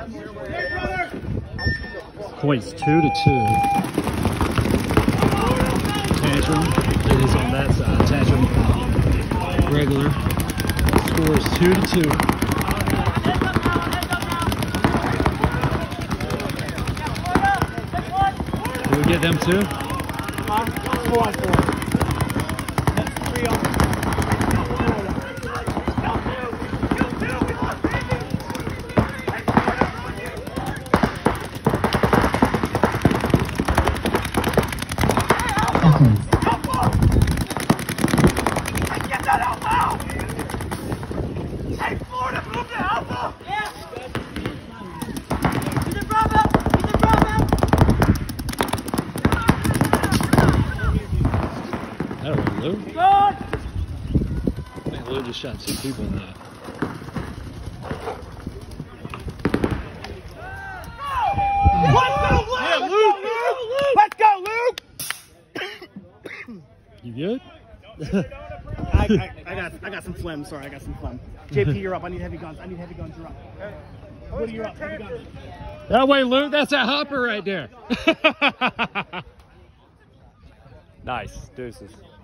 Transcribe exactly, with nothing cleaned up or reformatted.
Points two to two. Tantrum is on that side. Tantrum regular. Score is two to two. Did we get them too? Uh, four on four. That's three on. Get that out now! Hey, Florida, move to Alpha! Yeah! He's in Bravo! He's in Bravo! That one, Lou. Good! Man, Lou just shot two people in that. Let's go, Luke! Yeah, Luke! Let's go, Luke! You good? I, I, I got I got some phlegm. Sorry, I got some phlegm. J P, you're up. I need heavy guns. I need heavy guns. You're up. Woody, you're up. Heavy guns. That way, Luke. That's a hopper right there. Nice. Deuces.